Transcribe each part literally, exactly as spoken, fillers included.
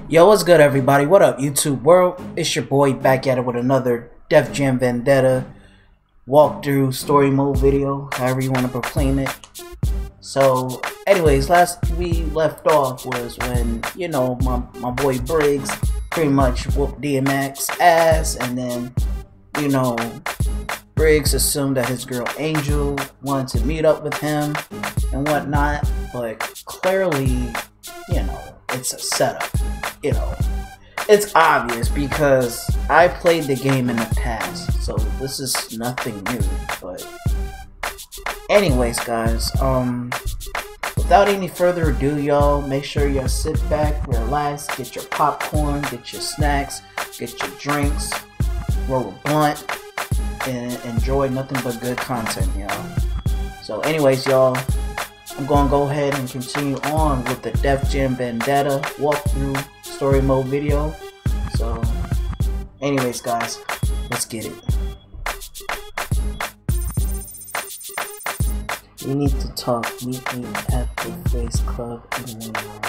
Yo, what's good, everybody? What up, YouTube world? It's your boy back at it with another Def Jam Vendetta walkthrough story mode video, however you want to proclaim it. So, anyways, last we left off was when, you know, my, my boy Briggs pretty much whooped D M X's ass, and then, you know, Briggs assumed that his girl Angel wanted to meet up with him and whatnot, but clearly, you know, it's a setup. You know, it's obvious because I played the game in the past, so this is nothing new. But anyways, guys, um, without any further ado, y'all, make sure y'all sit back, relax, get your popcorn, get your snacks, get your drinks, roll a blunt, and enjoy nothing but good content, y'all. So anyways, y'all, I'm gonna go ahead and continue on with the Def Jam Vendetta walkthrough story mode video. So anyways, guys, let's get it. We need to talk. Meet me at the Face Club in New York.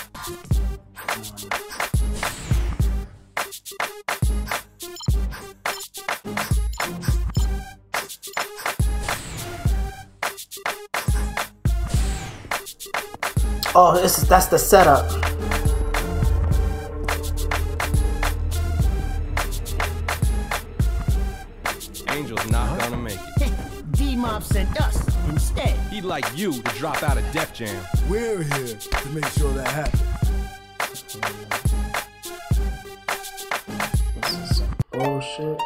Oh, this is that's the setup. Angel's not gonna make it. D-Mob sent us instead. He'd like you to drop out of Def Jam. We're here to make sure that happens. This is some bullshit.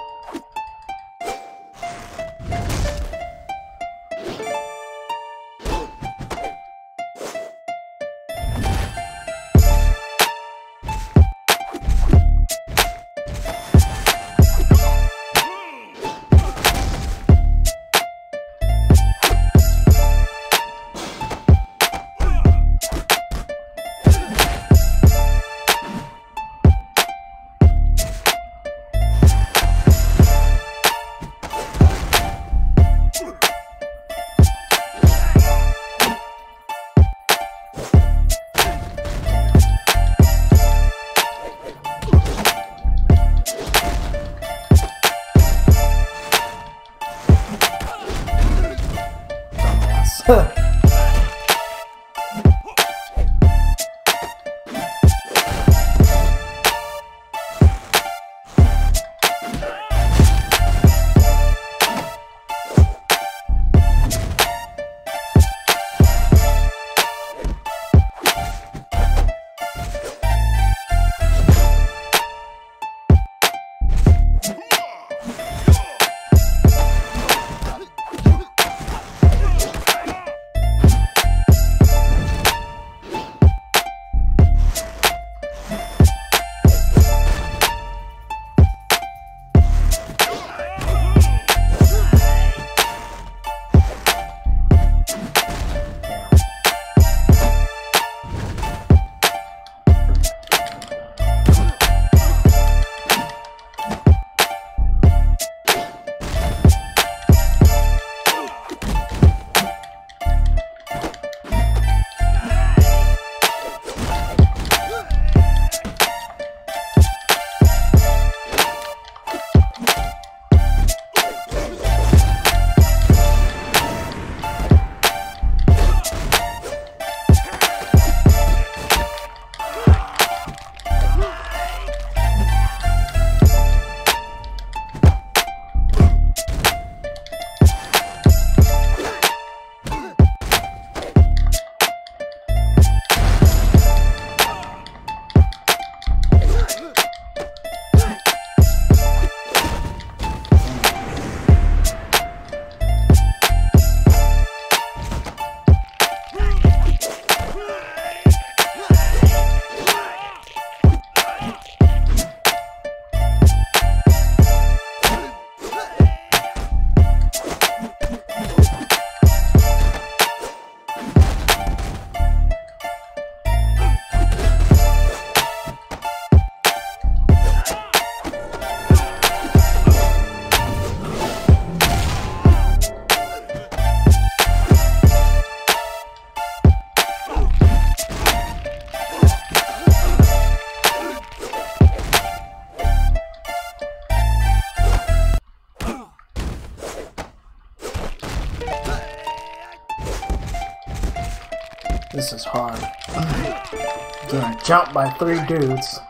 This is hard. Getting jumped by three dudes.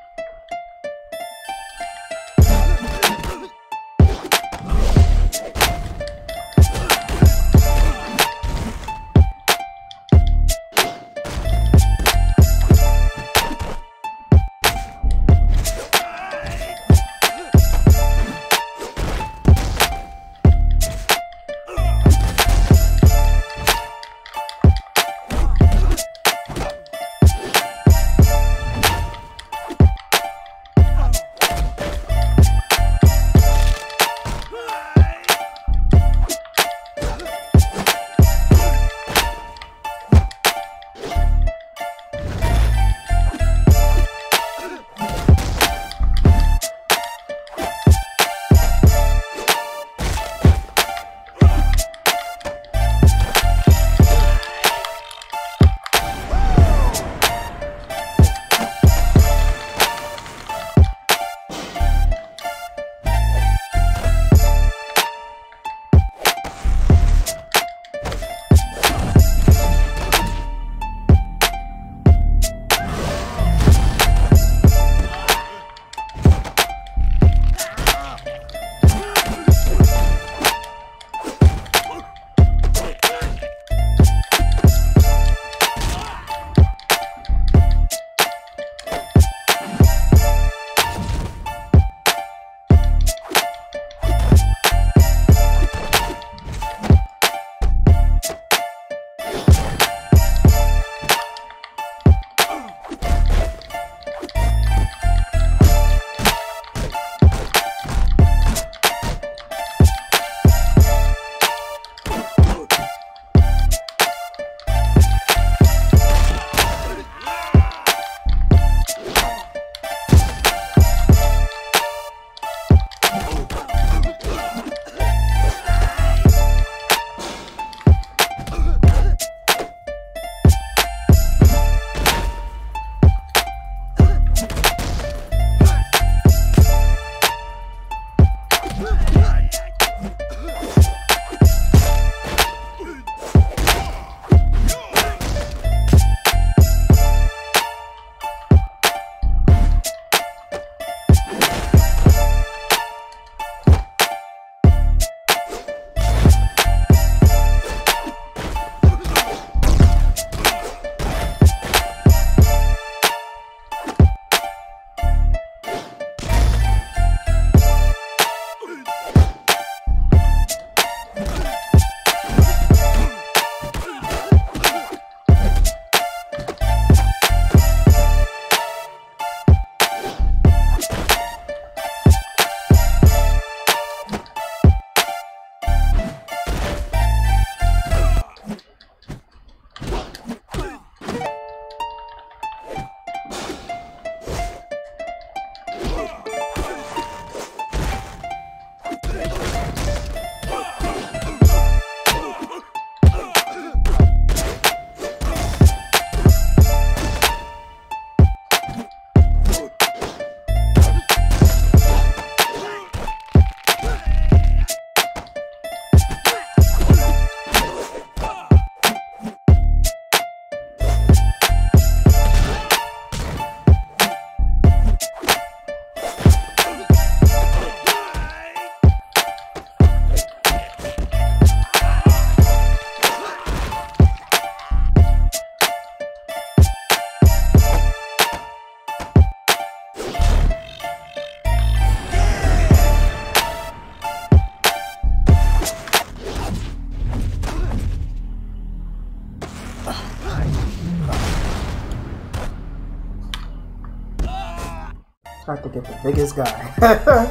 Tried to get the biggest guy.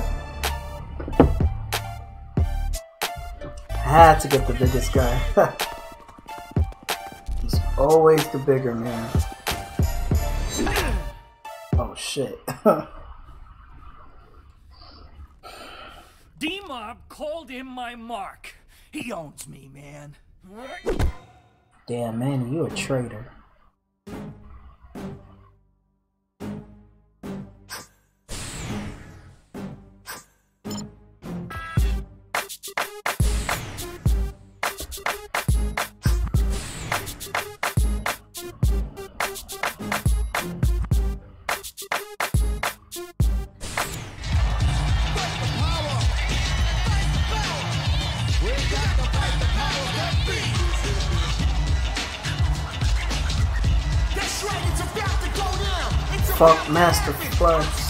Had to get the biggest guy. He's always the bigger man. Oh shit. D-Mob called him my mark. He owns me, man. Damn, man, you a traitor. Fuck Master Flex.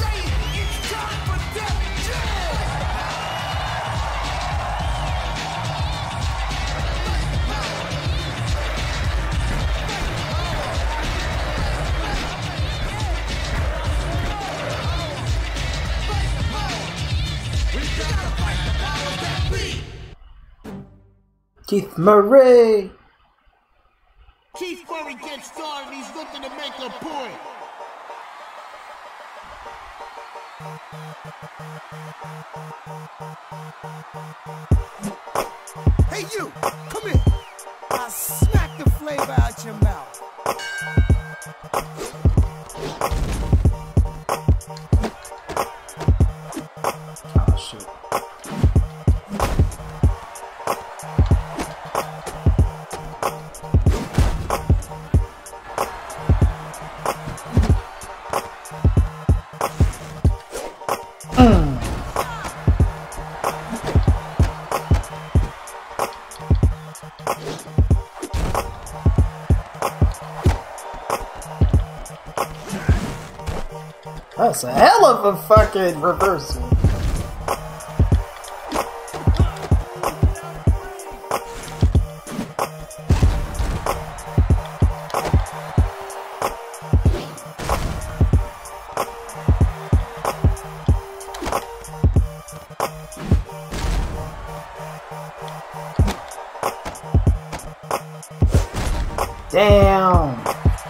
Keith Murray. Keith Murray gets started. He's looking to make a point. Hey you, come here. I'll smack the flavor out your mouth. Oh shit. That's a hell of a fucking reversal. Damn.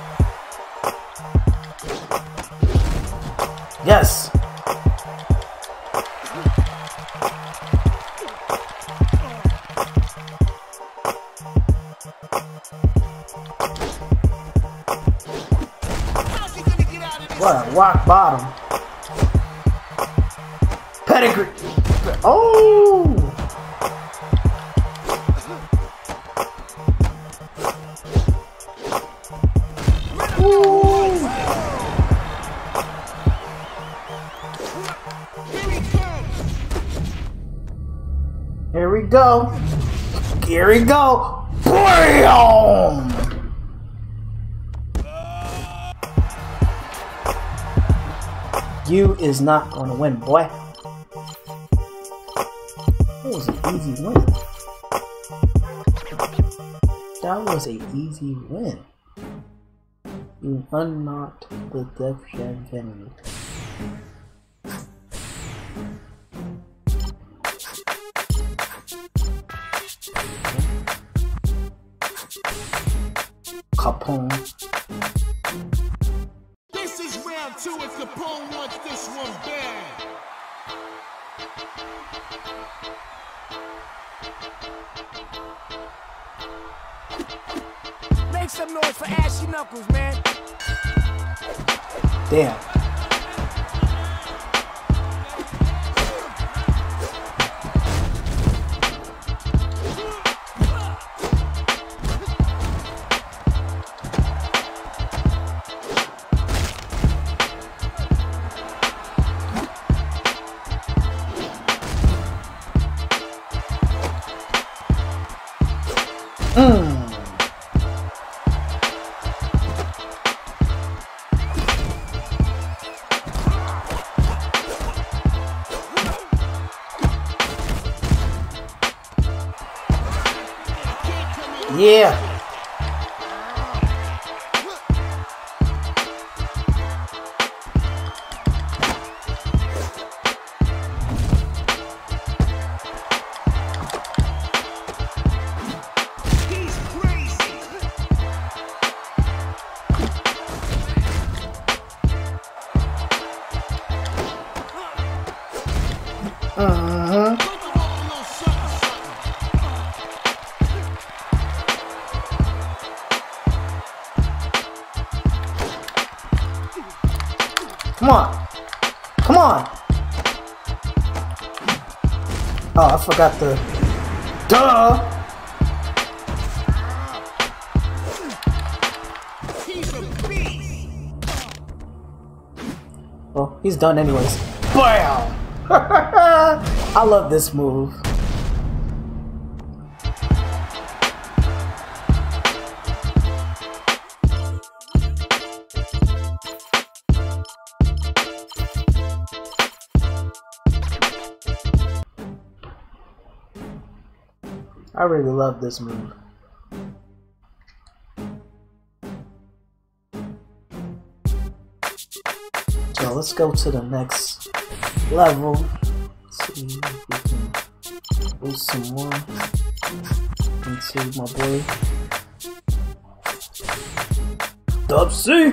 Yes. What a rock bottom. Pedigree. Oh. Here we go. Here we go. Bam! You is not gonna win, boy. That was an easy win. That was an easy win. You unlocked the Def Jam venue. Capone. This is round two, and Capone wants this one bad. Make some noise for Ashy Knuckles, man. Damn. Mm. Yeah. Uh-huh. Come on. Come on. Oh, I forgot the... Duh! Well, he's done anyways. Bam! I love this move. I really love this move. So let's go to the next level. Let's see if we can boost some more into my boy Dub C.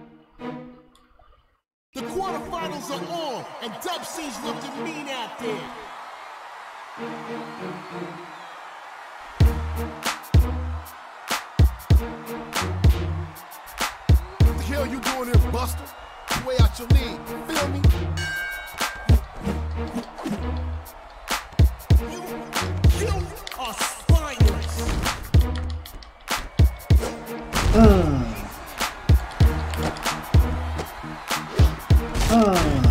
The quarterfinals are on, and Dub C's looking mean out there. What the hell you doing here, Buster? You way out your league, feel me? You, you are spineless. Mm. Mm.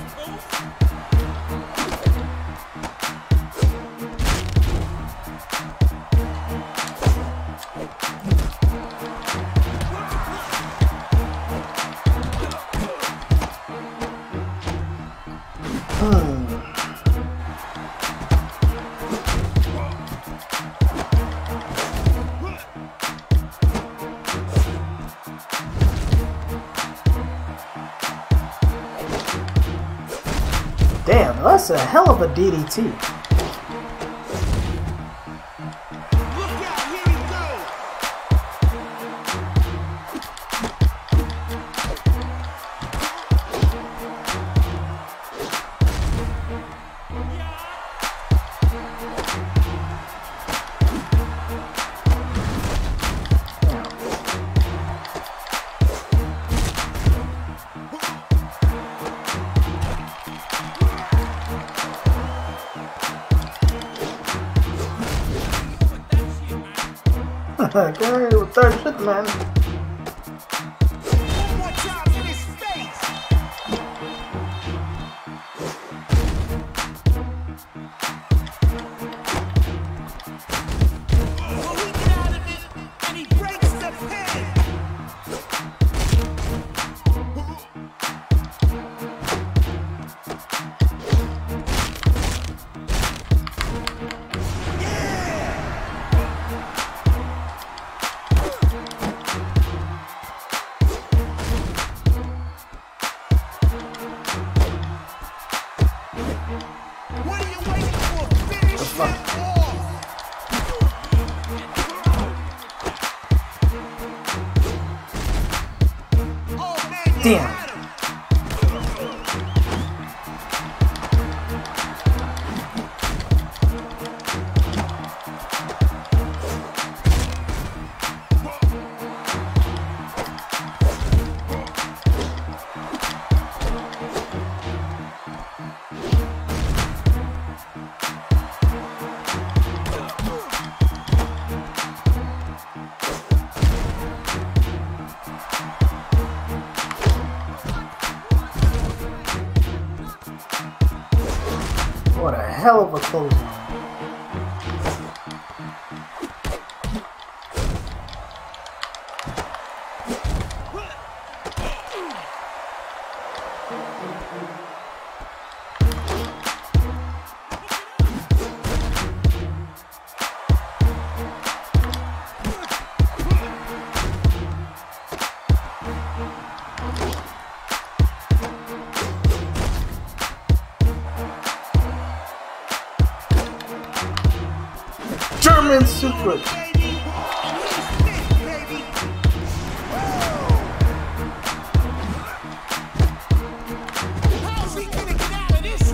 Damn, that's a hell of a D D T. Look out, here he goes. Get ready with third shit, man. One more time in his face. Well, he get out of it, and he breaks the pin. What are you waiting for? Finish him off! Oh man, you Damn. got him. What a hell of a clothesline. German suplex. Baby, and he's fit, baby. How's he gonna get out of this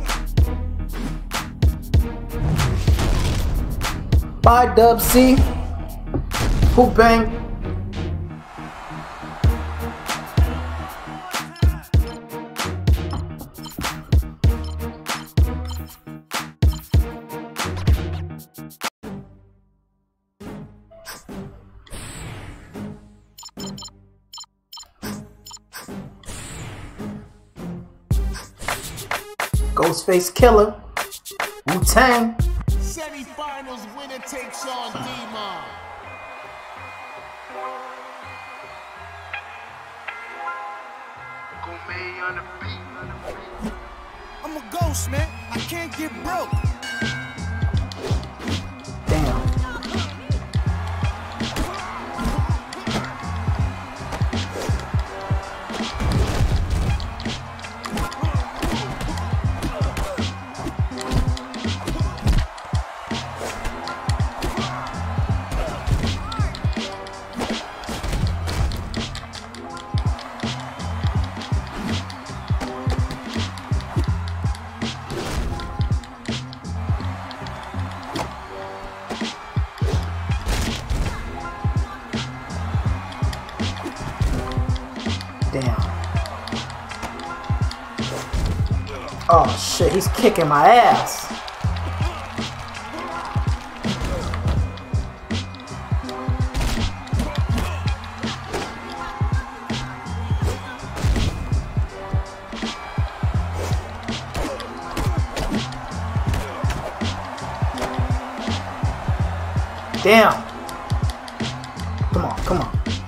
one? Bye, Dub C. Who bang? Ghostface Killer. Wu-Tang. Semi-finals winner takes on D-Mon. I'm a ghost, man. I can't get broke. Damn. Damn. Oh shit, he's kicking my ass. Damn. Come on, come on.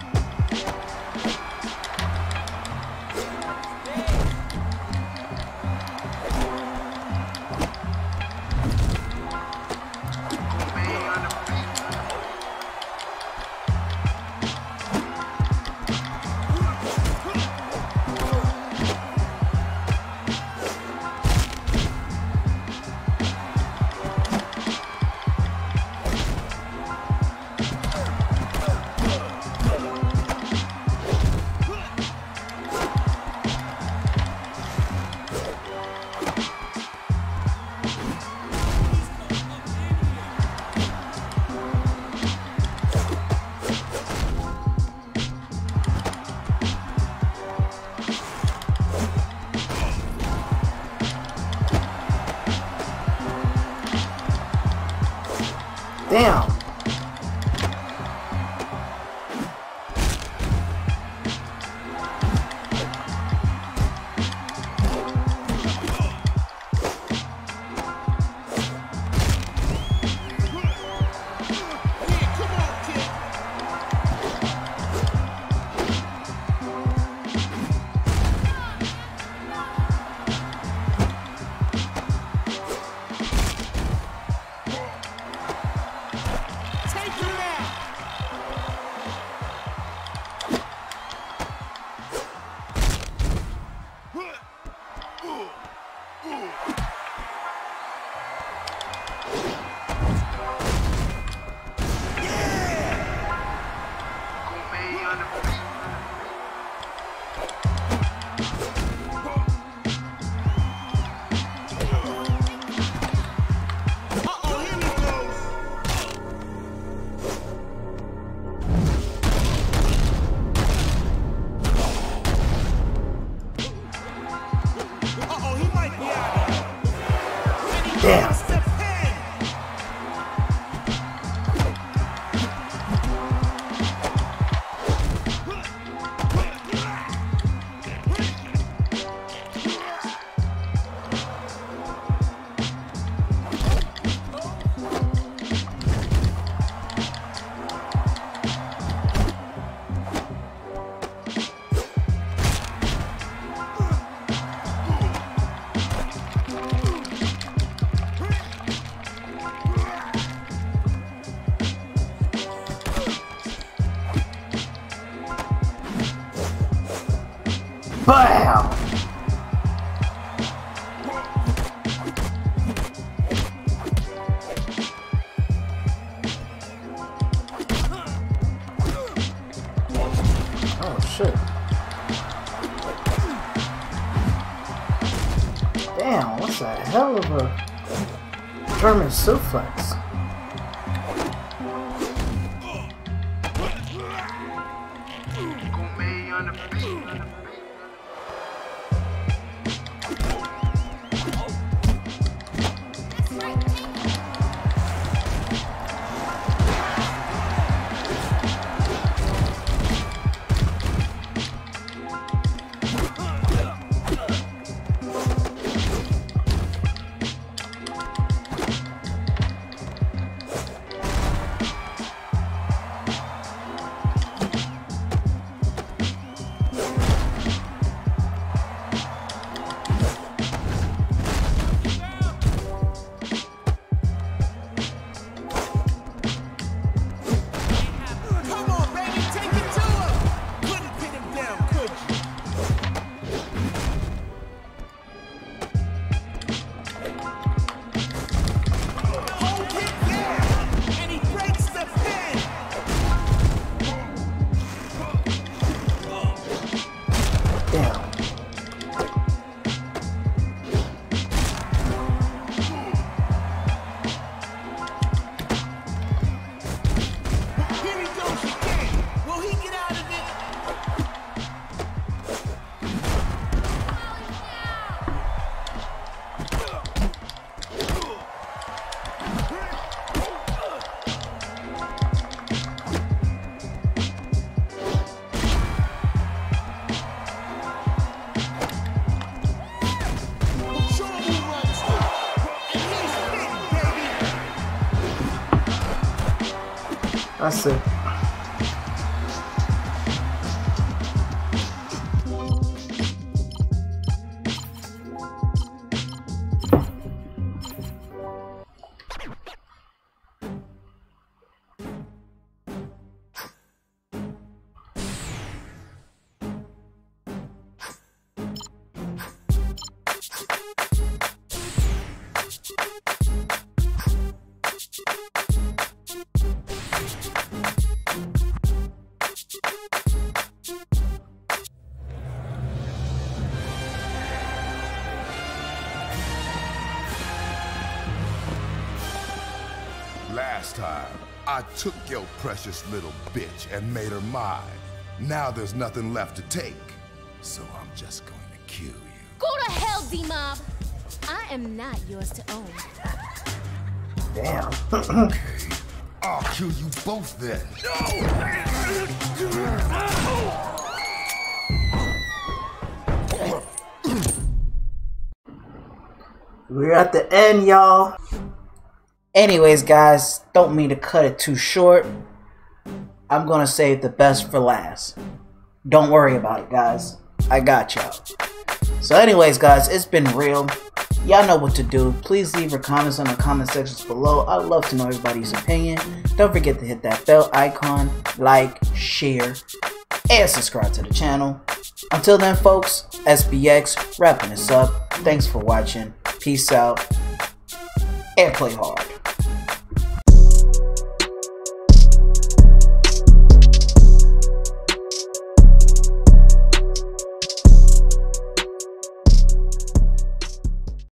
Damn. Damn. Bam! Oh shit. Damn, what's a hell of a German suplex? That's it. Last time, I took your precious little bitch and made her mine. Now there's nothing left to take. So I'm just going to kill you. Go to hell, D-Mob! I am not yours to own. Damn. Okay. I'll kill you both then. We're at the end, y'all. Anyways, guys, don't mean to cut it too short. I'm gonna save the best for last. Don't worry about it, guys. I got y'all. So anyways, guys, it's been real. Y'all know what to do. Please leave your comments in the comment sections below. I'd love to know everybody's opinion. Don't forget to hit that bell icon, like, share, and subscribe to the channel. Until then, folks, S B X wrapping this up. Thanks for watching. Peace out. And play hard.